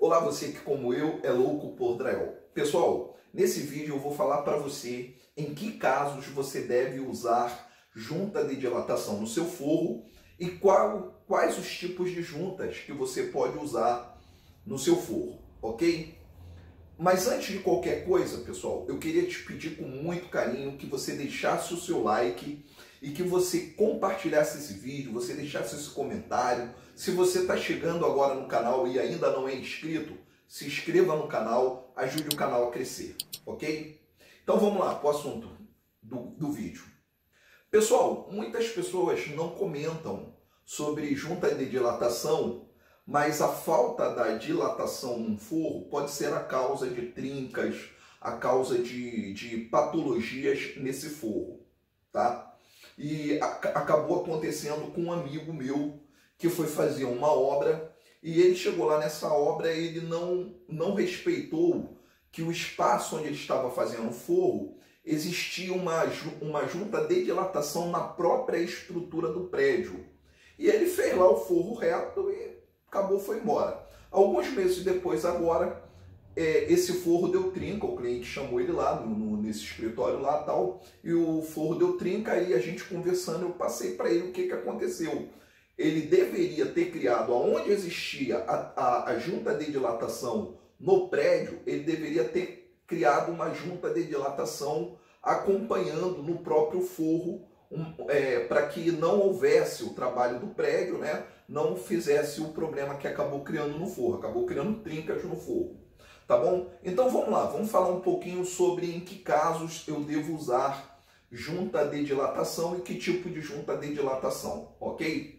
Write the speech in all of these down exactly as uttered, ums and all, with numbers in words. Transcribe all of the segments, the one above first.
Olá, você que como eu é louco por drywall. Pessoal, nesse vídeo eu vou falar para você em que casos você deve usar junta de dilatação no seu forro e qual, quais os tipos de juntas que você pode usar no seu forro, ok? Mas antes de qualquer coisa, pessoal, eu queria te pedir com muito carinho que você deixasse o seu like e que você compartilhasse esse vídeo, você deixasse esse comentário. Se você está chegando agora no canal e ainda não é inscrito, se inscreva no canal, ajude o canal a crescer, ok? Então vamos lá para o assunto do, do vídeo. Pessoal, muitas pessoas não comentam sobre junta de dilatação, mas a falta da dilatação num forro pode ser a causa de trincas, a causa de, de patologias nesse forro, tá? E a, acabou acontecendo com um amigo meu que foi fazer uma obra e ele chegou lá nessa obra e ele não, não respeitou que o espaço onde ele estava fazendo o forro existia uma, uma junta de dilatação na própria estrutura do prédio. E ele fez lá o forro reto e acabou, foi embora. Alguns meses depois, agora, é, esse forro deu trinca, o cliente chamou ele lá no, no, nesse escritório lá tal, e o forro deu trinca, e a gente conversando, eu passei para ele o que, que aconteceu. Ele deveria ter criado, aonde existia a, a, a junta de dilatação no prédio, ele deveria ter criado uma junta de dilatação acompanhando no próprio forro, um, é, para que não houvesse o trabalho do prédio, né, não fizesse o problema que acabou criando no forro, acabou criando trincas no forro, tá bom? Então vamos lá, vamos falar um pouquinho sobre em que casos eu devo usar junta de dilatação e que tipo de junta de dilatação, ok?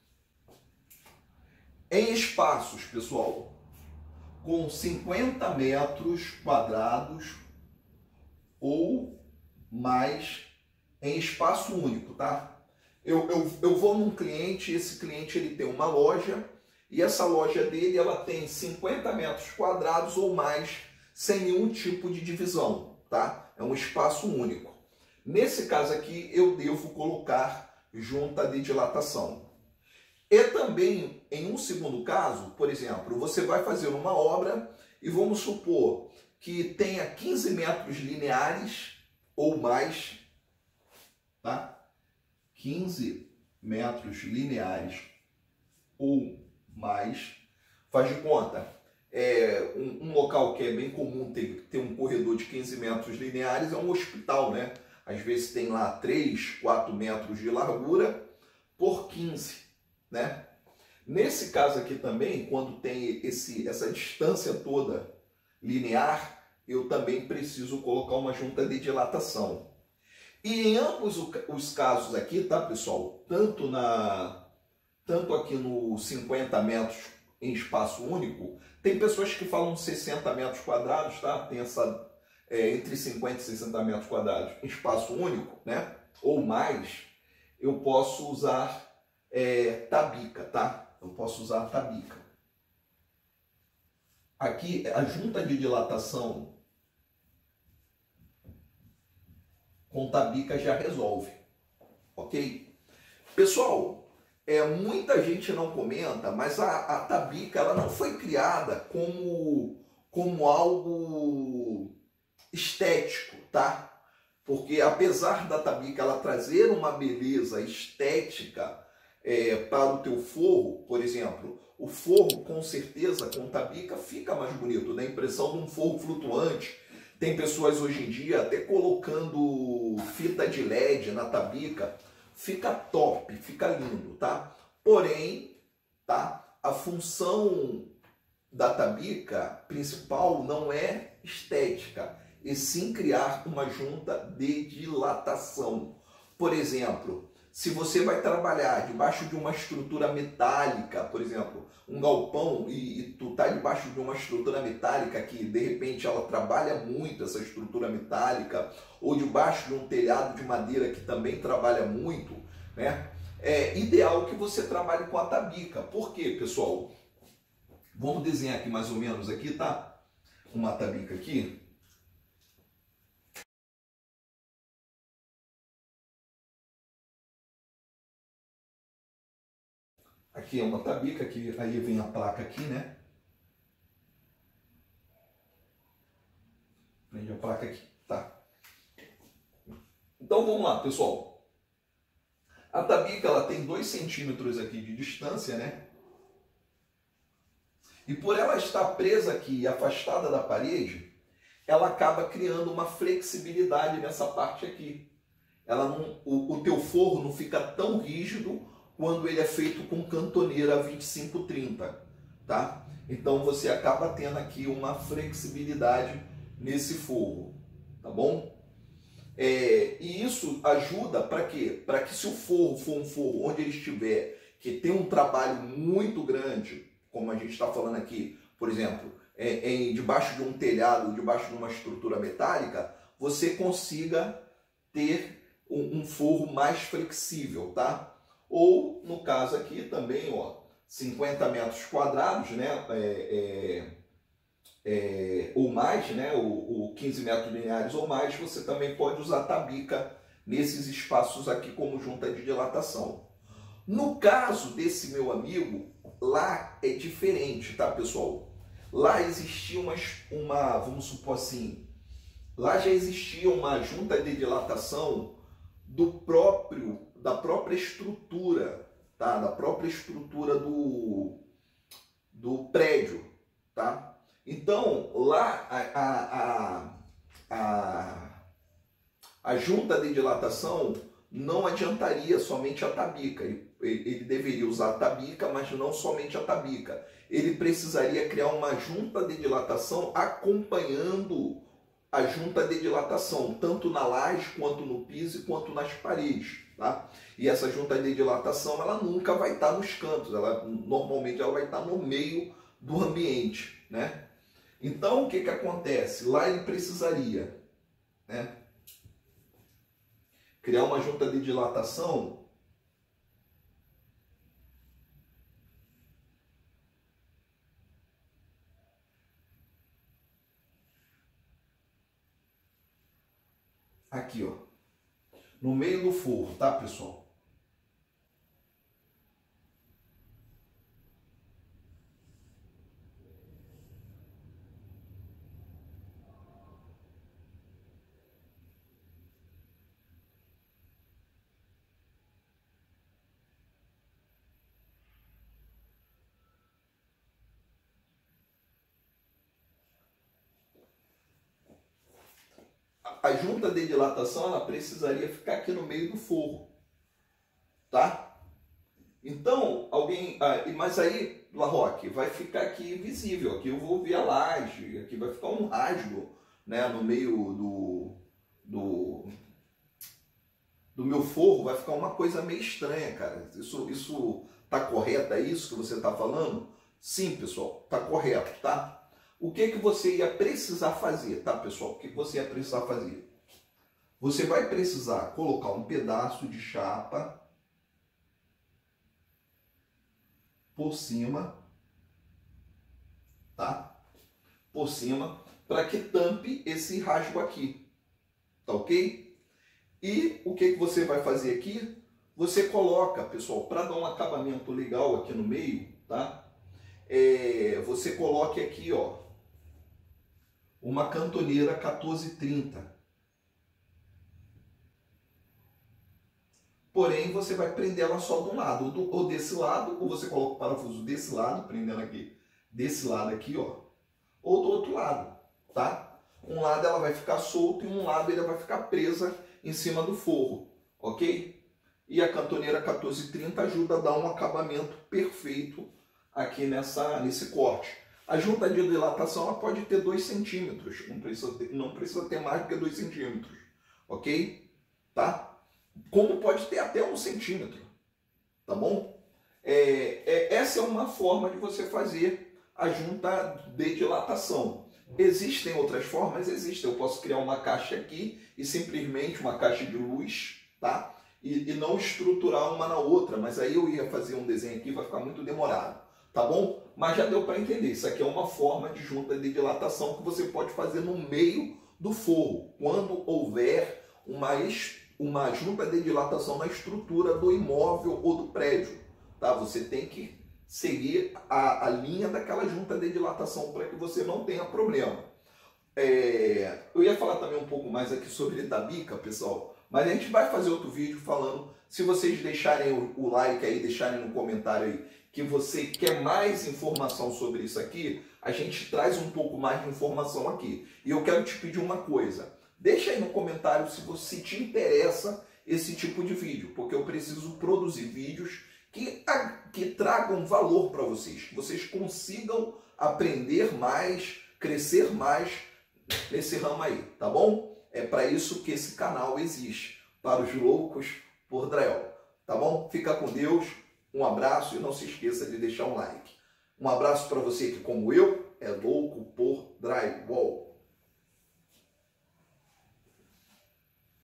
Em espaços, pessoal, com cinquenta metros quadrados ou mais em espaço único, tá? Eu, eu, eu vou num cliente, esse cliente ele tem uma loja e essa loja dele ela tem cinquenta metros quadrados ou mais sem nenhum tipo de divisão, tá? É um espaço único. Nesse caso aqui eu devo colocar junta de dilatação. E também, em um segundo caso, por exemplo, você vai fazer uma obra e vamos supor que tenha quinze metros lineares ou mais, tá? quinze metros lineares ou mais, faz de conta, é um, um local que é bem comum ter, ter um corredor de quinze metros lineares é um hospital, né? Às vezes tem lá três, quatro metros de largura por quinze. Né? Nesse caso aqui também, quando tem esse, essa distância toda linear, eu também preciso colocar uma junta de dilatação. E em ambos os casos aqui, tá, pessoal? Tanto, na, tanto aqui no cinquenta metros em espaço único, tem pessoas que falam sessenta metros quadrados, tá? Tem essa é, entre cinquenta e sessenta metros quadrados em espaço único, né? Ou mais, eu posso usar É, tabica, tá? Eu posso usar tabica. Aqui, a junta de dilatação com tabica já resolve, ok? Pessoal, é, muita gente não comenta, mas a, a tabica ela não foi criada como, como algo estético, tá? Porque apesar da tabica ela trazer uma beleza estética, É, para o teu forro, por exemplo, o forro com certeza com tabica fica mais bonito, dá a impressão de um forro flutuante. Tem pessoas hoje em dia até colocando fita de L E D na tabica, fica top, fica lindo, tá? Porém, tá? A função da tabica principal não é estética, e sim criar uma junta de dilatação. Por exemplo, se você vai trabalhar debaixo de uma estrutura metálica, por exemplo, um galpão, e, e tu tá debaixo de uma estrutura metálica que de repente ela trabalha muito, essa estrutura metálica, ou debaixo de um telhado de madeira que também trabalha muito, né? É ideal que você trabalhe com a tabica. Por quê, pessoal? Vamos desenhar aqui mais ou menos aqui, tá? Uma tabica aqui. Aqui é uma tabica, que aí vem a placa aqui, né? Prende a placa aqui, tá? Então vamos lá, pessoal. A tabica ela tem dois centímetros aqui de distância, né? E por ela estar presa aqui e afastada da parede, ela acaba criando uma flexibilidade nessa parte aqui. Ela não, o, o teu forro não fica tão rígido quando ele é feito com cantoneira vinte e cinco trinta, tá? Então você acaba tendo aqui uma flexibilidade nesse forro, tá bom? É, e isso ajuda para quê? Para que se o forro for um forro onde ele estiver, que tem um trabalho muito grande, como a gente está falando aqui, por exemplo, é, é, debaixo de um telhado, debaixo de uma estrutura metálica, você consiga ter um, um forro mais flexível, tá? Ou, no caso aqui também, ó, cinquenta metros quadrados, né? É, é, é, ou mais, né? O, o quinze metros lineares ou mais, você também pode usar tabica nesses espaços aqui como junta de dilatação. No caso desse meu amigo, lá é diferente, tá, pessoal? Lá existia uma, uma, vamos supor assim, lá já existia uma junta de dilatação do próprio, da própria estrutura, tá? Da própria estrutura do, do prédio, tá? Então, lá a, a, a, a, a junta de dilatação não adiantaria somente a tabica. Ele, ele deveria usar a tabica, mas não somente a tabica. Ele precisaria criar uma junta de dilatação acompanhando a junta de dilatação, tanto na laje, quanto no piso, quanto nas paredes, tá? E essa junta de dilatação, ela nunca vai estar nos cantos, ela, normalmente ela vai estar no meio do ambiente, né? Então, o que que acontece? Lá ele precisaria, né, criar uma junta de dilatação aqui, ó, no meio do forro, tá, pessoal? A junta de dilatação ela precisaria ficar aqui no meio do forro, tá? Então, alguém... Ah, mas aí, Larroque, vai ficar aqui visível. Aqui eu vou ver a laje, aqui vai ficar um rasgo, né, no meio do, do, do meu forro, vai ficar uma coisa meio estranha, cara. Isso, isso tá correto? É isso que você está falando? Sim, pessoal, tá correto, tá? O que que você ia precisar fazer, tá, pessoal? O que você ia precisar fazer? Você vai precisar colocar um pedaço de chapa por cima, tá? Por cima, para que tampe esse rasgo aqui, tá ok? E o que que você vai fazer aqui? Você coloca, pessoal, para dar um acabamento legal aqui no meio, tá? É, você coloque aqui, ó, uma cantoneira quatorze trinta. Porém, você vai prender ela só de um lado, ou, do, ou desse lado, ou você coloca o parafuso desse lado, prendendo aqui, desse lado aqui, ó, ou do outro lado, tá? Um lado ela vai ficar solta e um lado ele vai ficar presa em cima do forro, ok? E a cantoneira quatorze trinta ajuda a dar um acabamento perfeito aqui nessa, nesse corte. A junta de dilatação ela pode ter dois centímetros, não precisa ter, não precisa ter mais do que dois centímetros, ok? Tá? Como pode ter até um centímetro, tá bom? É, é, essa é uma forma de você fazer a junta de dilatação. Existem outras formas? Existem. Eu posso criar uma caixa aqui e simplesmente uma caixa de luz, tá? E, e não estruturar uma na outra, mas aí eu ia fazer um desenho aqui, vai ficar muito demorado, tá bom? Mas já deu para entender, isso aqui é uma forma de junta de dilatação que você pode fazer no meio do forro, quando houver uma, uma junta de dilatação na estrutura do imóvel ou do prédio, tá? Você tem que seguir a, a linha daquela junta de dilatação para que você não tenha problema. É, eu ia falar também um pouco mais aqui sobre Itabica, pessoal, mas a gente vai fazer outro vídeo falando. Se vocês deixarem o, o like aí, deixarem no comentário aí que você quer mais informação sobre isso aqui, a gente traz um pouco mais de informação aqui. E eu quero te pedir uma coisa, deixa aí no comentário se você te interessa esse tipo de vídeo, porque eu preciso produzir vídeos que, que tragam valor para vocês, que vocês consigam aprender mais, crescer mais nesse ramo aí, tá bom? É para isso que esse canal existe, para os loucos por drywall, tá bom? Fica com Deus, um abraço e não se esqueça de deixar um like. Um abraço para você que, como eu, é louco por drywall.